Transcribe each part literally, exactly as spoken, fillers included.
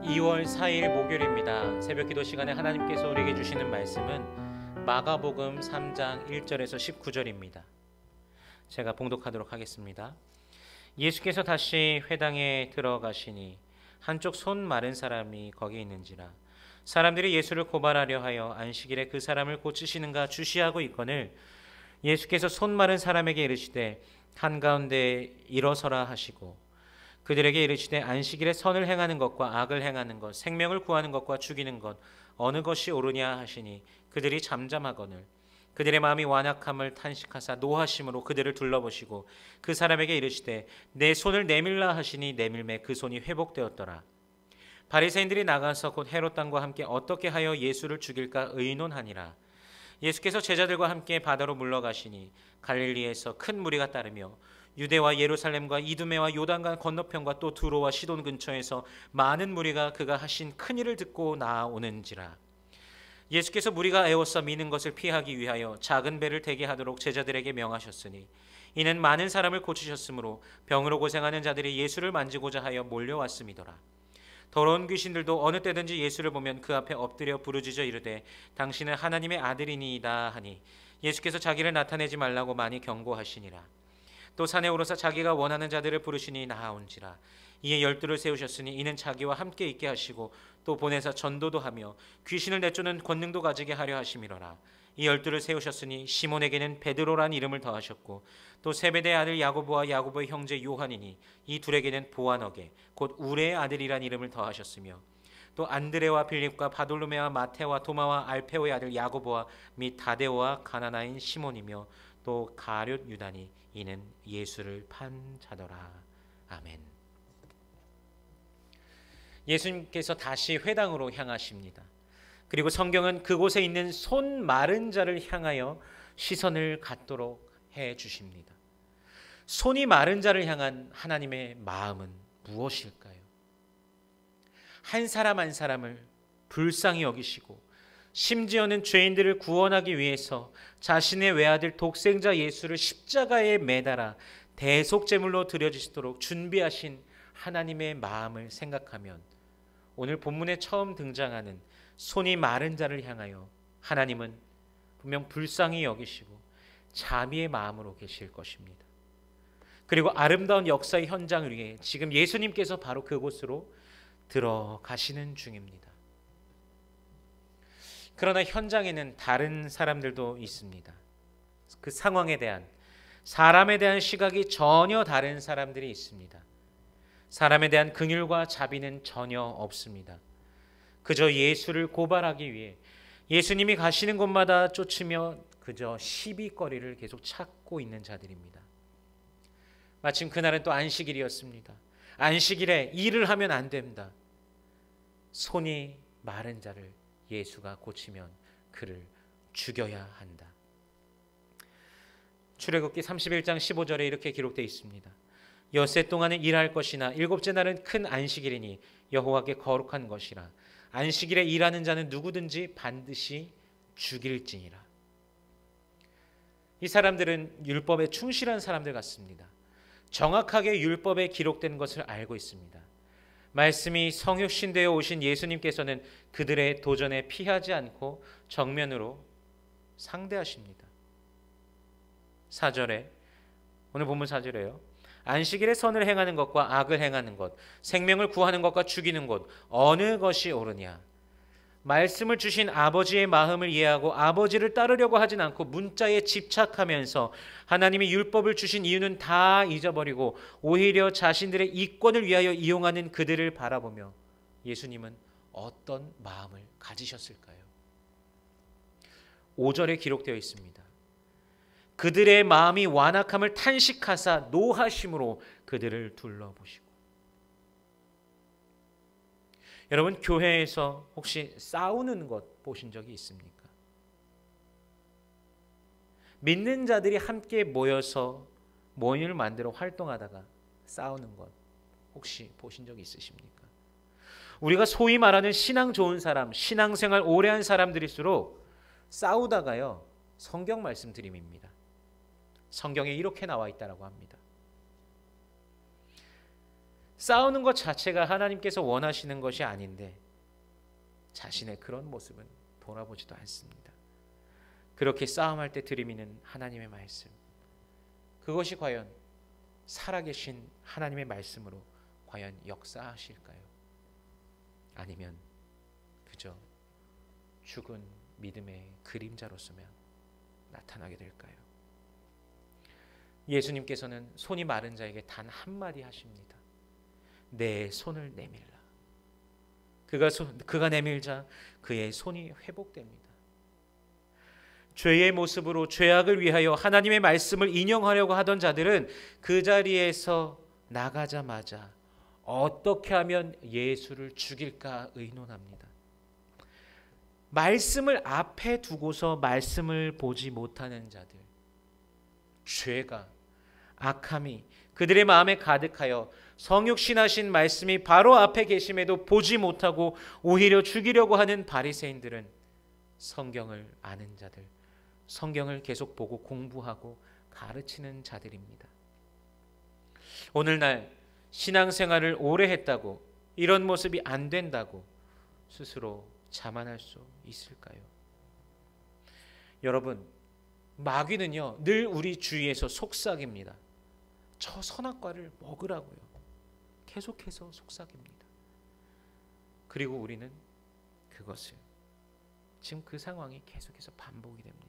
이월 사일 목요일입니다. 새벽기도 시간에 하나님께서 우리에게 주시는 말씀은 마가복음 삼 장 일 절에서 십구 절입니다. 제가 봉독하도록 하겠습니다. 예수께서 다시 회당에 들어가시니 한쪽 손 마른 사람이 거기 있는지라. 사람들이 예수를 고발하려 하여 안식일에 그 사람을 고치시는가 주시하고 있거늘 예수께서 손 마른 사람에게 이르시되 한가운데 일어서라 하시고 그들에게 이르시되 안식일에 선을 행하는 것과 악을 행하는 것, 생명을 구하는 것과 죽이는 것 어느 것이 옳으냐 하시니 그들이 잠잠하거늘 그들의 마음이 완악함을 탄식하사 노하심으로 그들을 둘러보시고 그 사람에게 이르시되 내 손을 내밀라 하시니 내밀매 그 손이 회복되었더라. 바리새인들이 나가서 곧 헤롯 당과 함께 어떻게 하여 예수를 죽일까 의논하니라. 예수께서 제자들과 함께 바다로 물러가시니 갈릴리에서 큰 무리가 따르며 유대와 예루살렘과 이두메와 요단강 건너편과 또 두로와 시돈 근처에서 많은 무리가 그가 하신 큰 일을 듣고 나아오는지라. 예수께서 무리가 애워싸 미는 것을 피하기 위하여 작은 배를 대게 하도록 제자들에게 명하셨으니 이는 많은 사람을 고치셨으므로 병으로 고생하는 자들이 예수를 만지고자 하여 몰려왔음이더라. 더러운 귀신들도 어느 때든지 예수를 보면 그 앞에 엎드려 부르짖어 이르되 당신은 하나님의 아들이니이다 하니 예수께서 자기를 나타내지 말라고 많이 경고하시니라. 또 산에 오르사 자기가 원하는 자들을 부르시니 나아온지라. 이에 열두를 세우셨으니 이는 자기와 함께 있게 하시고 또 보내사 전도도 하며 귀신을 내쫓는 권능도 가지게 하려 하심이로라. 이 열두를 세우셨으니 시몬에게는 베드로란 이름을 더하셨고 또 세베대의 아들 야고보와 야고보의 형제 요한이니 이 둘에게는 보아너게 곧 우레의 아들이란 이름을 더하셨으며 또 안드레와 빌립과 바돌로메와 마테와 도마와 알페오의 아들 야고보와 및 다데오와 가나나인 시몬이며 또 가룟 유다니 이는 예수를 판 자더라. 아멘. 예수님께서 다시 회당으로 향하십니다. 그리고 성경은 그곳에 있는 손 마른 자를 향하여 시선을 갖도록 해 주십니다. 손이 마른 자를 향한 하나님의 마음은 무엇일까요? 한 사람 한 사람을 불쌍히 여기시고 심지어는 죄인들을 구원하기 위해서 자신의 외아들 독생자 예수를 십자가에 매달아 대속제물로 드려지도록 준비하신 하나님의 마음을 생각하면 오늘 본문에 처음 등장하는 손이 마른 자를 향하여 하나님은 분명 불쌍히 여기시고 자비의 마음으로 계실 것입니다. 그리고 아름다운 역사의 현장을 위해 지금 예수님께서 바로 그곳으로 들어가시는 중입니다. 그러나 현장에는 다른 사람들도 있습니다. 그 상황에 대한, 사람에 대한 시각이 전혀 다른 사람들이 있습니다. 사람에 대한 긍휼과 자비는 전혀 없습니다. 그저 예수를 고발하기 위해 예수님이 가시는 곳마다 쫓으며 그저 시비거리를 계속 찾고 있는 자들입니다. 마침 그날은 또 안식일이었습니다. 안식일에 일을 하면 안 된다. 손이 마른 자를 예수가 고치면 그를 죽여야 한다. 출애굽기 삼십일 장 십오 절에 이렇게 기록되어 있습니다. 엿새 동안은 일할 것이나 일곱째 날은 큰 안식일이니 여호와께 거룩한 것이라. 안식일에 일하는 자는 누구든지 반드시 죽일지니라. 이 사람들은 율법에 충실한 사람들 같습니다. 정확하게 율법에 기록된 것을 알고 있습니다. 말씀이 성육신되어 오신 예수님께서는 그들의 도전에 피하지 않고 정면으로 상대하십니다. 사 절에, 오늘 본문 사 절에요. 안식일에 선을 행하는 것과 악을 행하는 것, 생명을 구하는 것과 죽이는 것 어느 것이 옳으냐. 말씀을 주신 아버지의 마음을 이해하고 아버지를 따르려고 하진 않고 문자에 집착하면서 하나님이 율법을 주신 이유는 다 잊어버리고 오히려 자신들의 이권을 위하여 이용하는 그들을 바라보며 예수님은 어떤 마음을 가지셨을까요? 오 절에 기록되어 있습니다. 그들의 마음이 완악함을 탄식하사 노하심으로 그들을 둘러보시고. 여러분, 교회에서 혹시 싸우는 것 보신 적이 있습니까? 믿는 자들이 함께 모여서 모임을 만들어 활동하다가 싸우는 것 혹시 보신 적이 있으십니까? 우리가 소위 말하는 신앙 좋은 사람, 신앙생활 오래 한 사람들일수록 싸우다가요, 성경 말씀 드림입니다. 성경에 이렇게 나와 있다고 합니다. 싸우는 것 자체가 하나님께서 원하시는 것이 아닌데 자신의 그런 모습은 돌아보지도 않습니다. 그렇게 싸움할 때 들이미는 하나님의 말씀, 그것이 과연 살아계신 하나님의 말씀으로 과연 역사하실까요? 아니면 그저 죽은 믿음의 그림자로서만 나타나게 될까요? 예수님께서는 손이 마른 자에게 단 한마디 하십니다. 내 손을 내밀라. 그가, 손, 그가 내밀자 그의 손이 회복됩니다. 죄의 모습으로 죄악을 위하여 하나님의 말씀을 인용하려고 하던 자들은 그 자리에서 나가자마자 어떻게 하면 예수를 죽일까 의논합니다. 말씀을 앞에 두고서 말씀을 보지 못하는 자들, 죄가, 악함이 그들의 마음에 가득하여 성육신하신 말씀이 바로 앞에 계심에도 보지 못하고 오히려 죽이려고 하는 바리새인들은 성경을 아는 자들, 성경을 계속 보고 공부하고 가르치는 자들입니다. 오늘날 신앙생활을 오래 했다고 이런 모습이 안 된다고 스스로 자만할 수 있을까요? 여러분, 마귀는요 늘 우리 주위에서 속삭입니다. 저 선악과를 먹으라고요. 계속해서 속삭입니다. 그리고 우리는 그것을, 지금 그 상황이 계속해서 반복이 됩니다.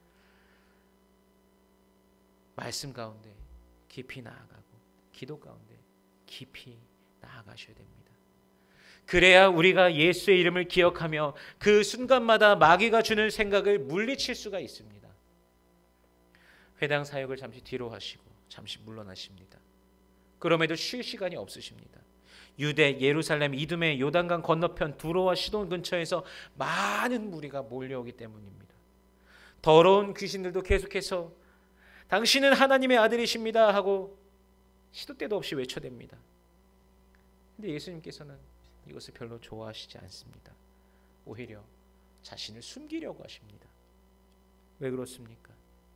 말씀 가운데 깊이 나아가고 기도 가운데 깊이 나아가셔야 됩니다. 그래야 우리가 예수의 이름을 기억하며 그 순간마다 마귀가 주는 생각을 물리칠 수가 있습니다. 회당 사역을 잠시 뒤로 하시고 잠시 물러나십니다. 그럼에도 쉴 시간이 없으십니다. 유대, 예루살렘, 이두메, 요단강 건너편 두로와 시돈 근처에서 많은 무리가 몰려오기 때문입니다. 더러운 귀신들도 계속해서 당신은 하나님의 아들이십니다 하고 시도 때도 없이 외쳐댑니다. 근데 예수님께서는 이것을 별로 좋아하시지 않습니다. 오히려 자신을 숨기려고 하십니다. 왜 그렇습니까?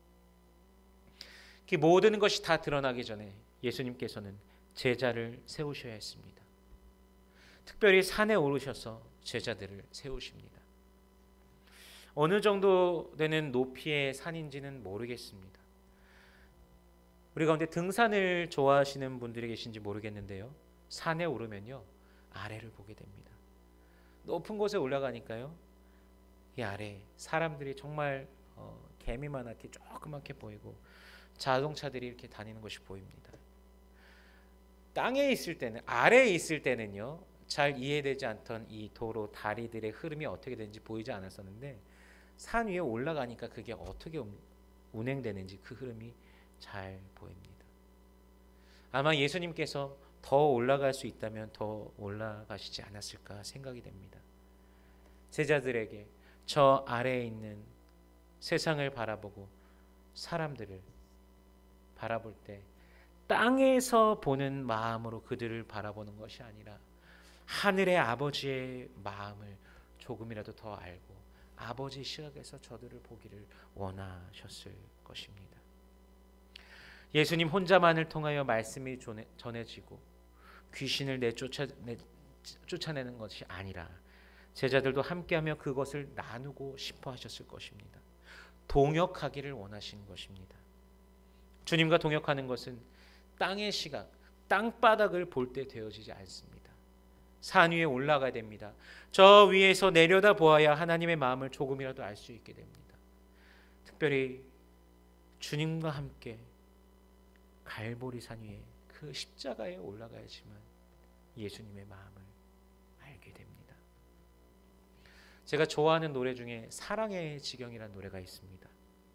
그 모든 것이 다 드러나기 전에 예수님께서는 제자를 세우셔야 했습니다. 특별히 산에 오르셔서 제자들을 세우십니다. 어느 정도 되는 높이의 산인지는 모르겠습니다. 우리 가운데 등산을 좋아하시는 분들이 계신지 모르겠는데요, 산에 오르면요 아래를 보게 됩니다. 높은 곳에 올라가니까요 이 아래 사람들이 정말 어, 개미만하게 조그맣게 보이고 자동차들이 이렇게 다니는 것이 보입니다. 땅에 있을 때는, 아래에 있을 때는요 잘 이해되지 않던 이 도로, 다리들의 흐름이 어떻게 되는지 보이지 않았었는데 산 위에 올라가니까 그게 어떻게 운행되는지 그 흐름이 잘 보입니다. 아마 예수님께서 더 올라갈 수 있다면 더 올라가시지 않았을까 생각이 됩니다. 제자들에게 저 아래에 있는 세상을 바라보고 사람들을 바라볼 때 땅에서 보는 마음으로 그들을 바라보는 것이 아니라 하늘의 아버지의 마음을 조금이라도 더 알고 아버지 시각에서 저들을 보기를 원하셨을 것입니다. 예수님 혼자만을 통하여 말씀이 전해지고 귀신을 내쫓아, 내, 쫓아내는 것이 아니라 제자들도 함께하며 그것을 나누고 싶어 하셨을 것입니다. 동역하기를 원하신 것입니다. 주님과 동역하는 것은 땅의 시각, 땅바닥을 볼 때 되어지지 않습니다. 산 위에 올라가야 됩니다. 저 위에서 내려다 보아야 하나님의 마음을 조금이라도 알 수 있게 됩니다. 특별히 주님과 함께 갈보리산 위에 그 십자가에 올라가야지만 예수님의 마음을 알게 됩니다. 제가 좋아하는 노래 중에 사랑의 지경이라는 노래가 있습니다.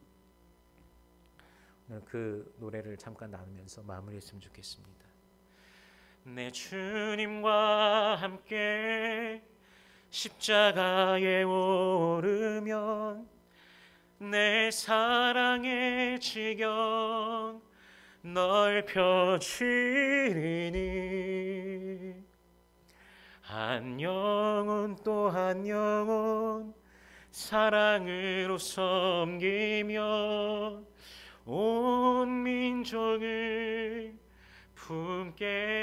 오늘 그 노래를 잠깐 나누면서 마무리했으면 좋겠습니다. 내 주님과 함께 십자가에 오르면 내 사랑의 지경 넓혀지리니 한 영혼 또 한 영혼 사랑으로 섬기며 온 민족을 품게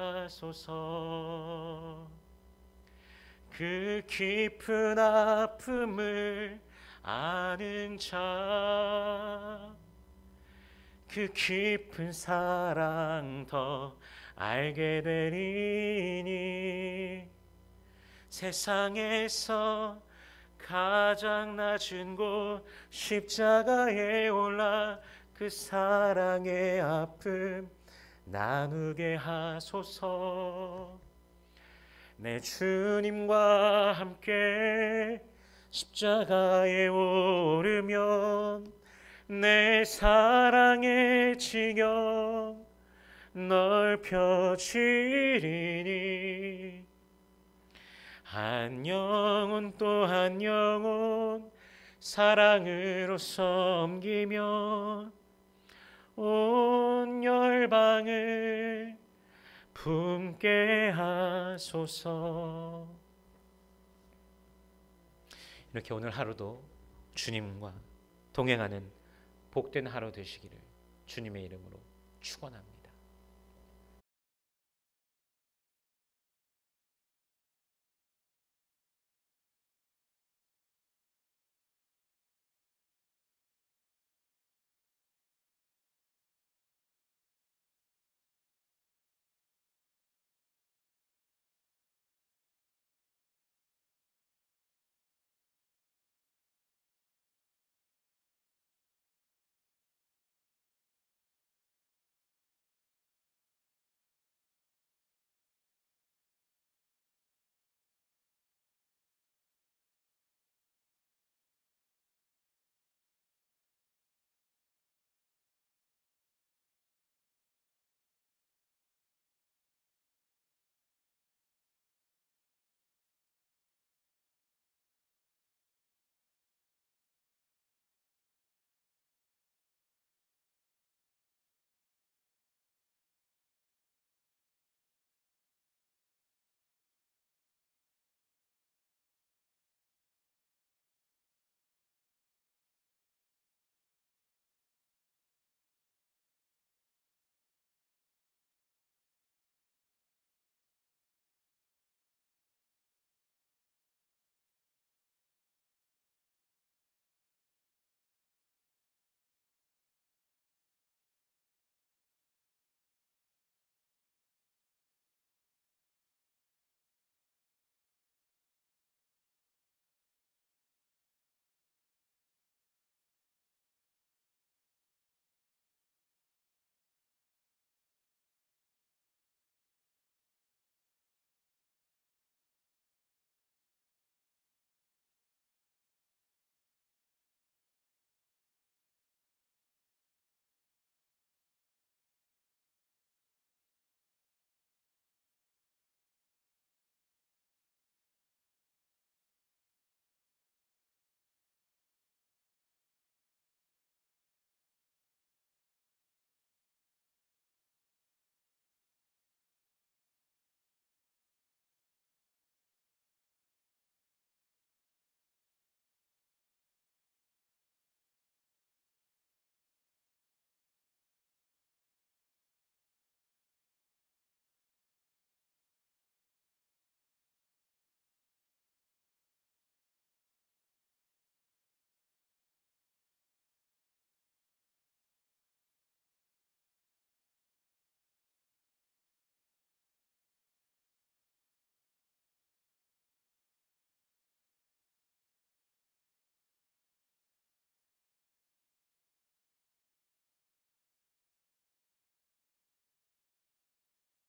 하소서. 그 깊은 아픔을 아는 자, 그 깊은 사랑 더 알게 되리니 세상에서 가장 낮은 곳 십자가에 올라 그 사랑의 아픔 나누게 하소서. 내 주님과 함께 십자가에 오르면 내 사랑의 지경 넓혀지리니 한 영혼 또 한 영혼 사랑으로 섬기며 온 열방을 품게 하소서. 이렇게 오늘 하루도 주님과 동행하는 복된 하루 되시기를 주님의 이름으로 축원합니다.